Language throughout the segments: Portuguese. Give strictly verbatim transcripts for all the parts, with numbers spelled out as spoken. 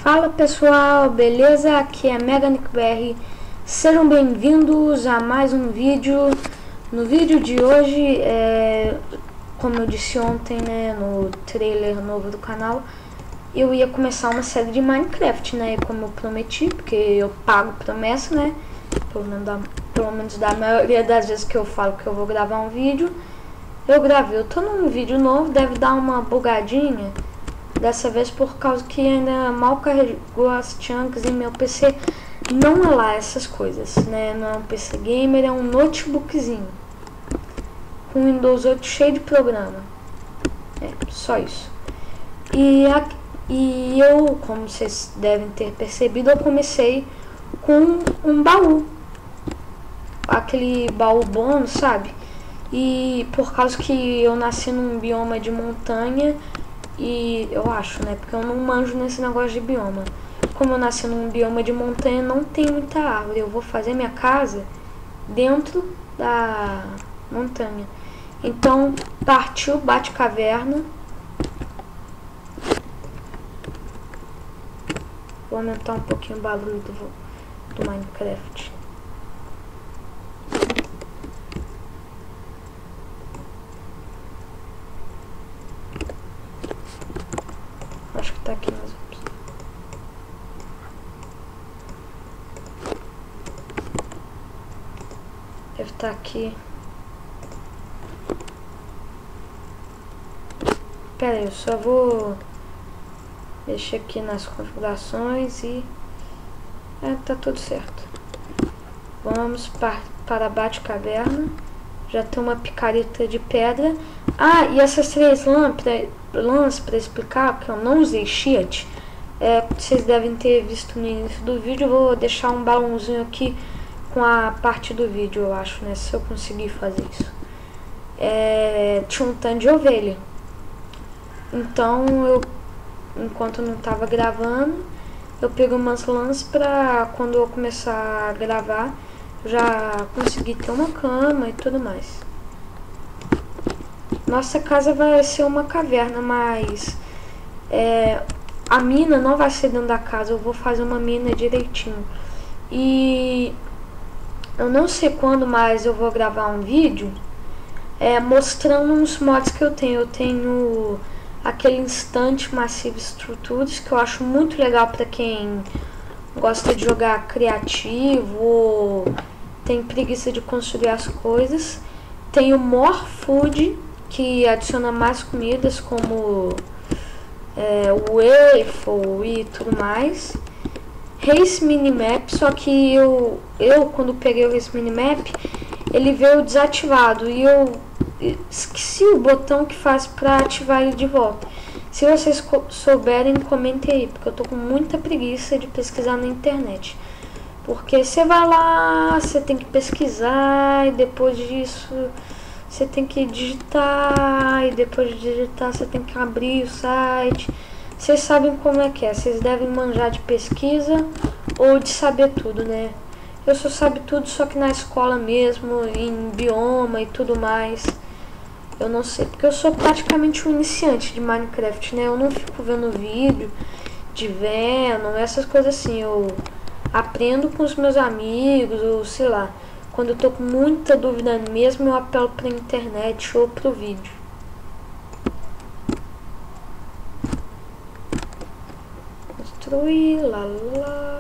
Fala pessoal, beleza? Aqui é MegaNickBR. Sejam bem-vindos a mais um vídeo. No vídeo de hoje, é, como eu disse ontem, né, no trailer novo do canal, eu ia começar uma série de Minecraft, né, como eu prometi, porque eu pago promessa, né, pelo menos da, pelo menos da maioria das vezes que eu falo que eu vou gravar um vídeo, eu gravei. Eu tô num vídeo novo, deve dar uma bugadinha. Dessa vez por causa que ainda mal carregou as chunks em meu P C. Não é lá essas coisas, né? Não é um P C gamer, é um notebookzinho com Windows oito cheio de programa. É, só isso. E, a, e eu, como vocês devem ter percebido, eu comecei com um baú. Aquele baú bônus, sabe? E por causa que eu nasci num bioma de montanha. E eu acho, né, porque eu não manjo nesse negócio de bioma. Como eu nasci num bioma de montanha, não tem muita árvore. Eu vou fazer minha casa dentro da montanha. Então, partiu Bate-Caverna. Vou aumentar um pouquinho o barulho do, do Minecraft. Acho que tá aqui mais opções. Deve estar aqui. Pera aí, eu só vou mexer aqui nas configurações e é, tá tudo certo. Vamos para, para Bate-Caverna. Já tem uma picareta de pedra. Ah, e essas três lâmpadas, lãs para explicar, que eu não usei sheet, é, vocês devem ter visto no início do vídeo. Eu vou deixar um balãozinho aqui com a parte do vídeo, eu acho, né, se eu conseguir fazer isso. É, tinha um tanto de ovelha. Então, eu, enquanto eu não estava gravando, eu peguei umas lãs para quando eu começar a gravar, já conseguir ter uma cama e tudo mais. Nossa casa vai ser uma caverna, mas é, a mina não vai ser dentro da casa. Eu vou fazer uma mina direitinho. E eu não sei quando mais eu vou gravar um vídeo é, mostrando uns mods que eu tenho. Eu tenho aquele Instant Massive Structures, que eu acho muito legal para quem gosta de jogar criativo ou tem preguiça de construir as coisas. Tem o More Food, que adiciona mais comidas como é, waffle e tudo mais. Race Minimap, só que eu, eu quando peguei o Race Minimap, ele veio desativado e eu esqueci o botão que faz para ativar ele de volta. Se vocês souberem, comentem aí, porque eu tô com muita preguiça de pesquisar na internet. Porque você vai lá, você tem que pesquisar e depois disso você tem que digitar, e depois de digitar você tem que abrir o site. Vocês sabem como é que é, vocês devem manjar de pesquisa ou de saber tudo, né? Eu só sabe tudo, só que na escola mesmo, em bioma e tudo mais. Eu não sei, porque eu sou praticamente um iniciante de Minecraft, né? Eu não fico vendo vídeo de Venom, essas coisas assim. Eu aprendo com os meus amigos, ou sei lá. Quando eu tô com muita dúvida mesmo, eu apelo pra internet ou pro vídeo. Construir, lá, lá.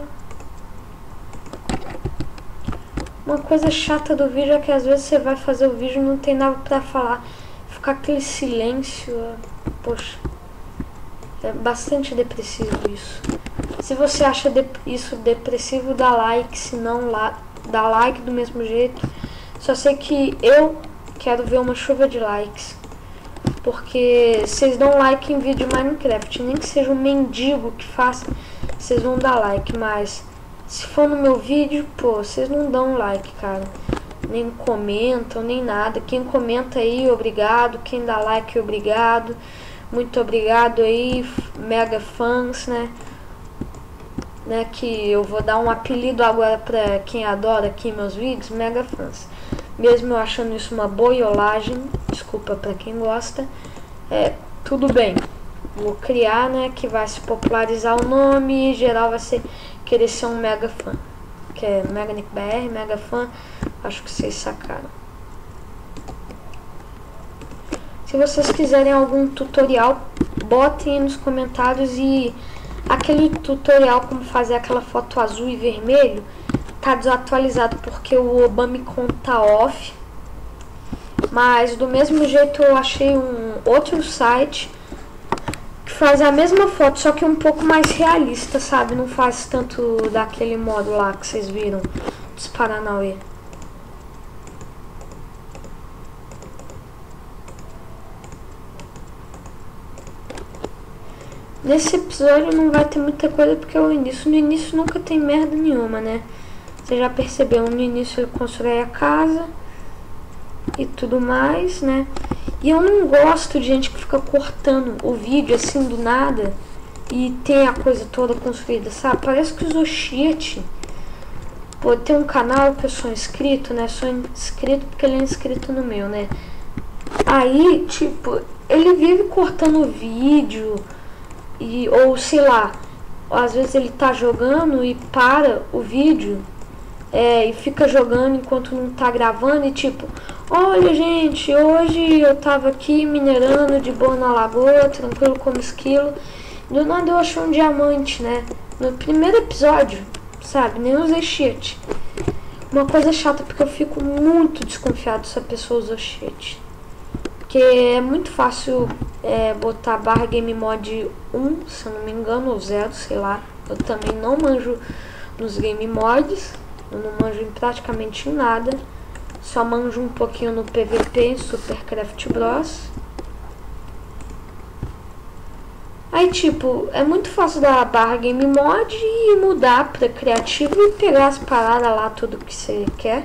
Uma coisa chata do vídeo é que às vezes você vai fazer o vídeo e não tem nada pra falar. Ficar aquele silêncio, poxa. É bastante depressivo isso. Se você acha de isso depressivo, dá like, se não, lá. Dá like do mesmo jeito. Só sei que eu quero ver uma chuva de likes, porque vocês dão like em vídeo de Minecraft, nem que seja um mendigo que faça, vocês vão dar like. Mas se for no meu vídeo, pô, vocês não dão like, cara, nem comentam, nem nada. Quem comenta aí, obrigado. Quem dá like, obrigado. Muito obrigado aí, mega fãs, né? Né, que eu vou dar um apelido agora pra quem adora aqui meus vídeos, mega fãs. Mesmo eu achando isso uma boiolagem, desculpa pra quem gosta, é, tudo bem. vou criar, né? Que vai se popularizar o nome e geral vai ser querer ser um mega fã. Que é Mega Nick B R, mega fã. Acho que vocês sacaram. Se vocês quiserem algum tutorial, botem nos comentários. E aquele tutorial como fazer aquela foto azul e vermelho tá desatualizado porque o Obamicon tá off. Mas do mesmo jeito eu achei um outro site que faz a mesma foto, só que um pouco mais realista, sabe? Não faz tanto daquele modo lá que vocês viram dos Paranauê. Nesse episódio não vai ter muita coisa porque é o início. No início nunca tem merda nenhuma, né? Você já percebeu, no início ele constrói a casa e tudo mais, né? E eu não gosto de gente que fica cortando o vídeo assim do nada e tem a coisa toda construída, sabe? Parece que usou cheat. Pô, tem um canal que eu sou inscrito, né? Sou inscrito porque ele é inscrito no meu, né? Aí, tipo, ele vive cortando o vídeo e, ou sei lá, às vezes ele tá jogando e para o vídeo é, e fica jogando enquanto não tá gravando e tipo, olha gente, hoje eu tava aqui minerando de boa na lagoa, tranquilo como esquilo, do nada eu achei um diamante, né? No primeiro episódio, sabe? Nem usei cheat. Uma coisa chata porque eu fico muito desconfiado se a pessoa usou cheat. Porque é muito fácil é, botar barra game mod um, se eu não me engano, ou zero, sei lá. Eu também não manjo nos game mods, eu não manjo em praticamente nada. Só manjo um pouquinho no P V P, em Supercraft Bros. Aí tipo, é muito fácil dar a barra game mod e mudar pra criativo e pegar as paradas lá, tudo que você quer.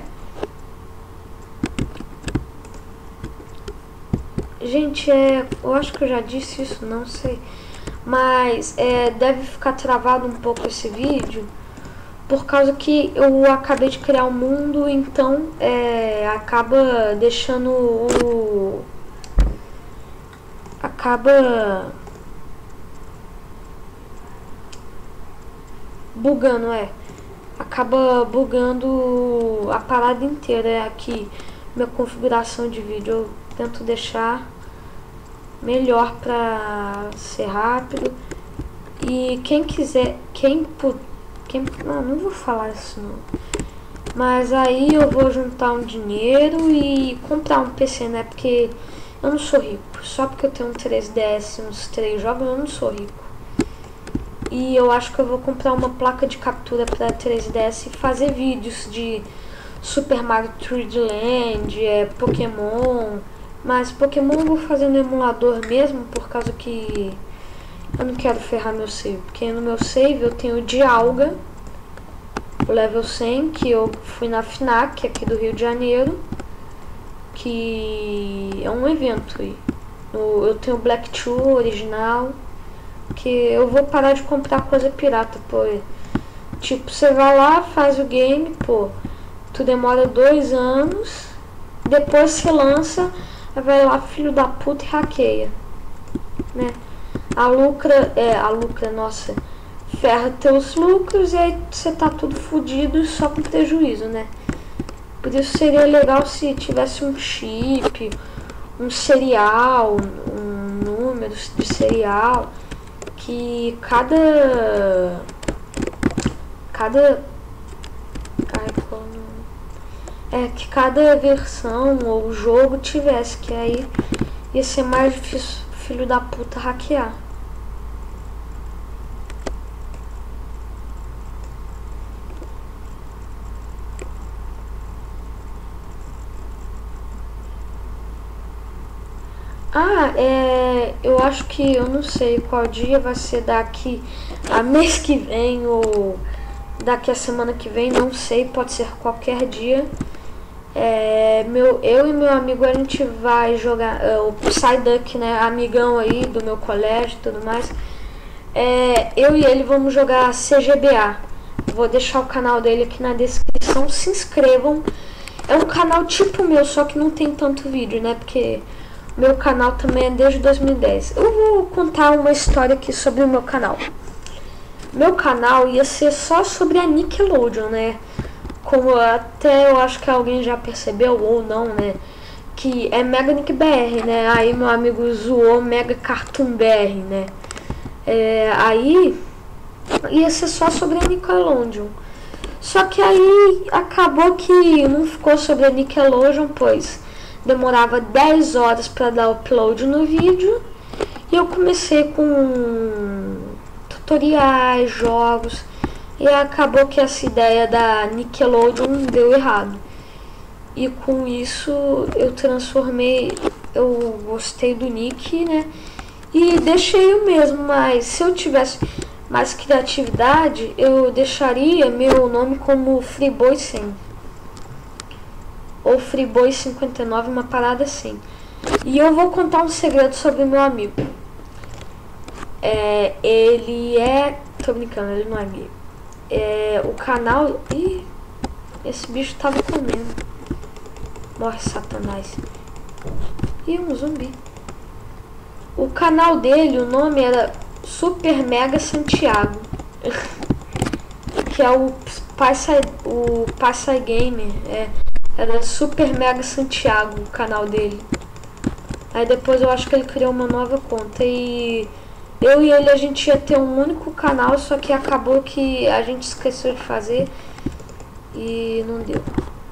Gente, é, eu acho que eu já disse isso, não sei. Mas é, deve ficar travado um pouco esse vídeo. Por causa que eu acabei de criar o um mundo, então é, acaba deixando o... Acaba... Bugando, é. Acaba bugando a parada inteira. É aqui, minha configuração de vídeo. Eu tento deixar melhor pra ser rápido. E quem quiser, quem puder... Quem, não, não vou falar isso não. Mas aí eu vou juntar um dinheiro e comprar um P C, né? Porque eu não sou rico. Só porque eu tenho um três D S e uns três jogos, eu não sou rico. E eu acho que eu vou comprar uma placa de captura para três D S e fazer vídeos de Super Mario três D Land, é, Pokémon. Mas Pokémon eu vou fazer no emulador mesmo, por causa que eu não quero ferrar meu save, porque no meu save eu tenho de Alga, o level cem, que eu fui na FNAC aqui do Rio de Janeiro, que é um evento. Eu tenho o Black Two original, que eu vou parar de comprar coisa pirata, pô. Tipo, você vai lá, faz o game, pô, tu demora dois anos, depois você lança, vai lá, filho da puta, e hackeia, né? A lucra, é, a lucra, nossa, ferra teus lucros e aí você tá tudo fodido só com prejuízo, né? Por isso seria legal se tivesse um chip, um serial, um número de serial, que cada, cada, é, que cada versão ou jogo tivesse, que aí ia ser mais difícil filho da puta hackear. Ah, é, eu acho que, eu não sei qual dia vai ser daqui a mês que vem ou daqui a semana que vem, não sei, pode ser qualquer dia. É, meu, eu e meu amigo, a gente vai jogar uh, o Psyduck, né, amigão aí do meu colégio e tudo mais. É, eu e ele vamos jogar C G B A. Vou deixar o canal dele aqui na descrição, se inscrevam. É um canal tipo meu, só que não tem tanto vídeo, né, porque Meu canal também é desde dois mil e dez. Eu vou contar uma história aqui sobre o meu canal. Meu canal ia ser só sobre a Nickelodeon, né? Como até eu acho que alguém já percebeu, ou não, né? Que é Mega Nick B R, né? Aí meu amigo zoou Mega Cartoon B R, né? É, aí ia ser só sobre a Nickelodeon. Só que aí acabou que não ficou sobre a Nickelodeon, pois demorava dez horas para dar upload no vídeo. E eu comecei com tutoriais, jogos. E acabou que essa ideia da Nickelodeon deu errado. E com isso eu transformei, eu gostei do Nick, né? E deixei o mesmo, mas se eu tivesse mais criatividade, eu deixaria meu nome como Freeboy cem. Ou Freeboy cinquenta e nove, uma parada assim. E eu vou contar um segredo sobre meu amigo. É, ele é... Tô brincando, ele não é gay. É, o canal... Ih, esse bicho tava comendo. Morre, Satanás. Ih, um zumbi. O canal dele, o nome era Super Mega Santiago. Que é o Passa, o Passa Gamer. É, era Super Mega Santiago o canal dele. Aí depois eu acho que ele criou uma nova conta. E eu e ele a gente ia ter um único canal, só que acabou que a gente esqueceu de fazer. E não deu.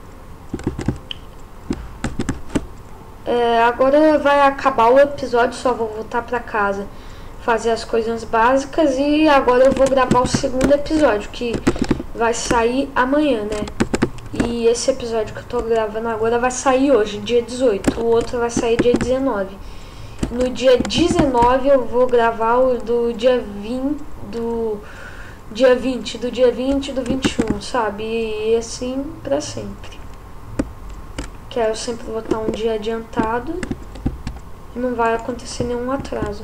É, agora vai acabar o episódio, só vou voltar pra casa fazer as coisas básicas e agora eu vou gravar o segundo episódio, que vai sair amanhã, né? E esse episódio que eu tô gravando agora vai sair hoje, dia dezoito, o outro vai sair dia dezenove. No dia dezenove eu vou gravar o do dia vinte, do dia vinte, do dia vinte, do vinte e um, sabe? E assim pra sempre. Que eu sempre vou estar um dia adiantado e não vai acontecer nenhum atraso.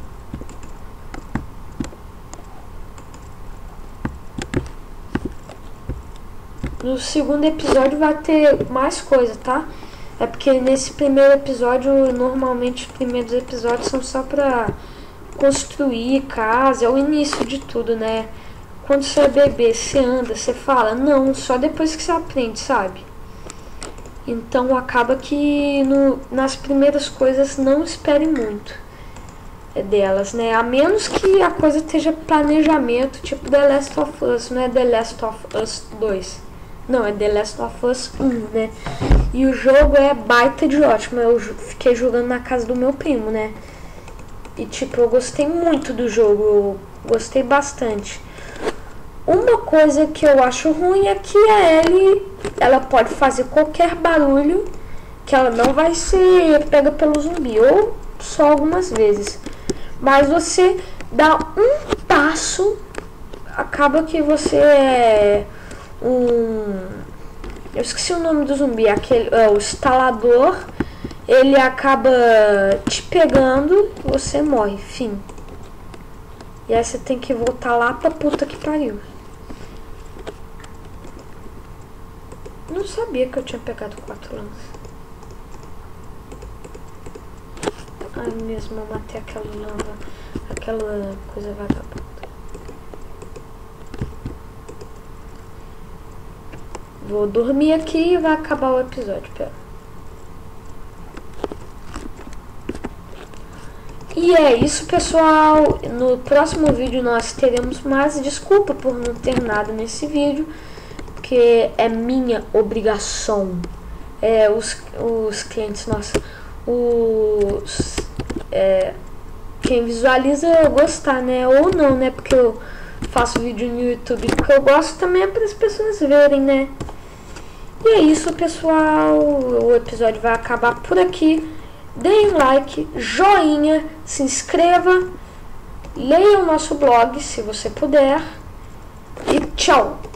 No segundo episódio vai ter mais coisa, tá? É porque nesse primeiro episódio, normalmente os primeiros episódios são só pra construir casa, é o início de tudo, né? Quando você é bebê, você anda, você fala, não, só depois que você aprende, sabe? Então acaba que no, nas primeiras coisas não espere muito delas, né? A menos que a coisa esteja planejamento, tipo The Last of Us, não é The Last of Us dois. Não, é The Last of Us um, né? E o jogo é baita de ótimo. Eu fiquei jogando na casa do meu primo, né? E tipo, eu gostei muito do jogo, eu gostei bastante. Uma coisa que eu acho ruim é que a Ellie, ela pode fazer qualquer barulho que ela não vai ser pega pelo zumbi, ou só algumas vezes. Mas você dá um passo, acaba que você é um... Eu esqueci o nome do zumbi, aquele, é, o instalador, ele acaba te pegando e você morre, fim. E aí você tem que voltar lá pra puta que pariu. Não sabia que eu tinha pegado quatro lanças. Ai mesmo, eu matei aquela lamba, aquela coisa vagabunda. Vou dormir aqui e vai acabar o episódio, pera. E é isso, pessoal. No próximo vídeo nós teremos mais. Desculpa por não ter nada nesse vídeo, porque é minha obrigação. É, os, os clientes, nossa, os, é, quem visualiza gostar, né? Ou não, né? Porque eu faço vídeo no YouTube, porque eu gosto também é para as pessoas verem, né? E é isso, pessoal. O episódio vai acabar por aqui. Deem um like, joinha, se inscreva, leia o nosso blog se você puder. E tchau!